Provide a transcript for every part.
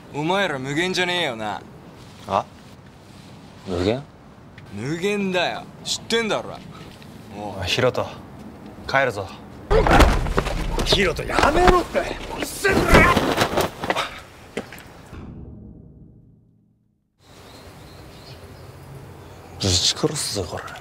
お前ら無限じゃねえよな。 あ、無限？ 無限だよ、知ってんだろ。 おいヒロト、帰るぞ。 ヒロトやめろって。うっせえこれ。 ぶち殺すぞこれ。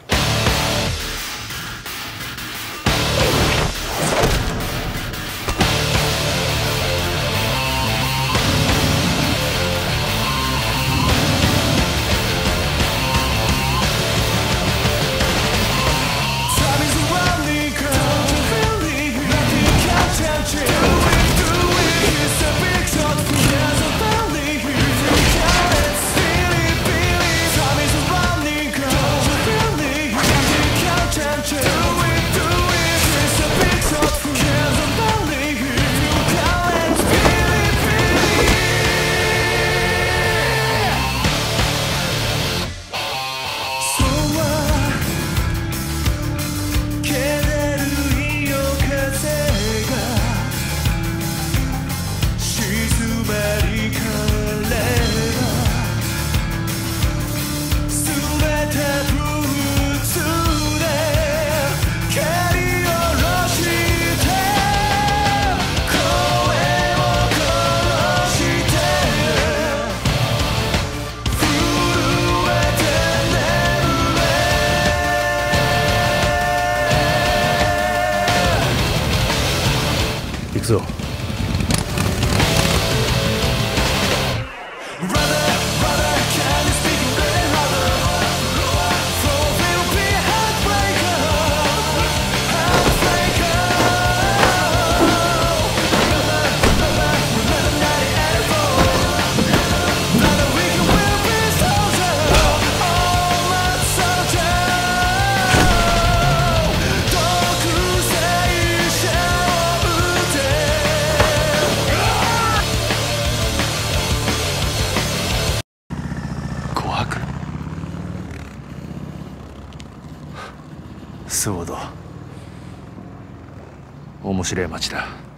行くぞ。そうだ。面白い街だ。